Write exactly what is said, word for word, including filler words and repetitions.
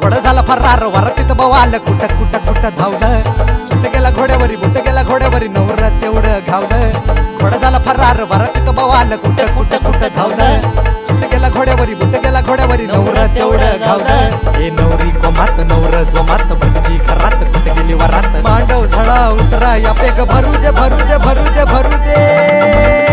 घोडा झाला फरार वरातीत बवाल कुट कुट कुट धावलं सुट गेला घोड्यावरी बुट गेला घोड्यावरी नवरा तेवढं घावलं घोडा झाला फरार वरातीत बवाल कुट कुट कुट धावलं सुट गेला घोड्यावरी बुट गेला घोड्यावरी नवरा तेवढं घावलं हे नवरी कोमात नवर जोमात भटजी घरात कुट गेली वरात मांडव झळा उतरा या पेग भरू दे भरू दे भरू दे भरू दे